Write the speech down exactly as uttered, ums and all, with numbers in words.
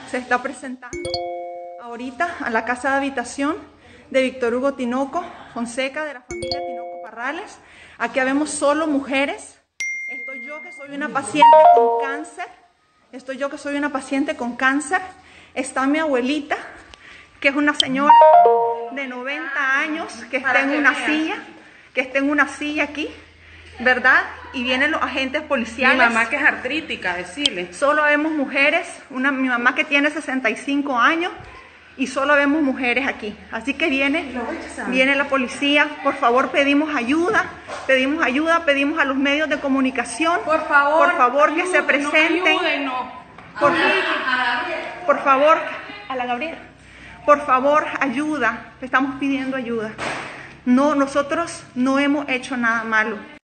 se está presentando ahorita a la casa de habitación de Víctor Hugo Tinoco Fonseca, de la familia Tinoco Parrales. Aquí habemos solo mujeres. Estoy yo que soy una paciente con cáncer. Estoy yo que soy una paciente con cáncer. Está mi abuelita, que es una señora de noventa años, que está en una silla, que está en una silla aquí, ¿verdad? Y vienen los agentes policiales. Mi mamá que es artrítica, decirle. Solo vemos mujeres, una, mi mamá que tiene sesenta y cinco años, y solo vemos mujeres aquí. Así que viene, viene la policía. Por favor, pedimos ayuda, pedimos ayuda, pedimos a los medios de comunicación, por favor, por favor ayúdenos, que se presenten. Ayúdenos. Por, por favor, a la Gabriela. Por favor, ayuda. Estamos pidiendo ayuda. No, nosotros no hemos hecho nada malo.